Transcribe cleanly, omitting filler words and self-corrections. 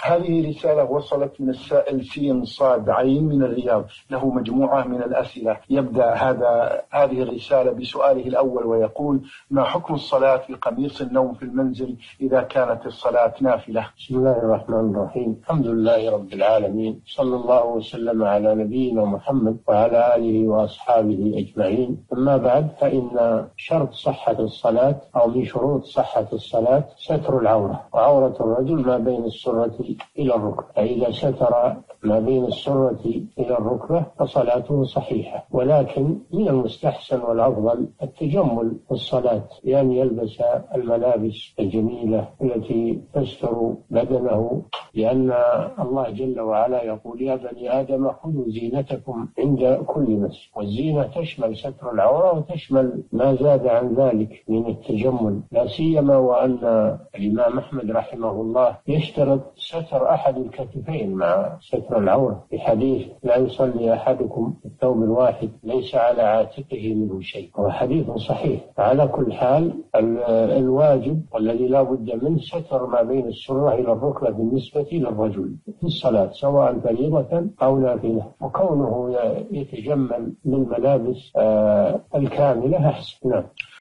هذه رسالة وصلت من السائل سين صاد عين من الرياض، له مجموعة من الأسئلة. يبدأ هذه الرسالة بسؤاله الأول ويقول: ما حكم الصلاة في قميص النوم في المنزل إذا كانت الصلاة نافلة؟ بسم الله الرحمن الرحيم. الحمد لله رب العالمين، صلى الله وسلم على نبينا محمد وعلى آله وأصحابه أجمعين. أما بعد، فإن شرط صحة الصلاة أو من شروط صحة الصلاة ستر العورة، وعورة الرجل ما بين السرة إلى الركبة، فإذا ستر ما بين السرة إلى الركبة فصلاته صحيحة. ولكن من المستحسن والأفضل التجمل في الصلاة، يعني يلبس الملابس الجميلة التي تستر بدنه، لأن الله جل وعلا يقول: يا بني آدم خذوا زينتكم عند كل مسجد. والزينة تشمل ستر العورة وتشمل ما زاد عن ذلك من التجمل، لا سيما وأن الإمام أحمد رحمه الله يشترط ستر أحد الكتفين مع ستر العورة، في حديث: لا يصلي أحدكم الثوب الواحد ليس على عاتقه منه شيء، وهو حديث صحيح. على كل حال، الواجب والذي لا بد منه ستر ما بين السرة إلى الركبة بالنسبة للرجل في الصلاة، سواء فريضة أو نافلة، وكونه يتجمل بالملابس الكاملة أحسن. نعم.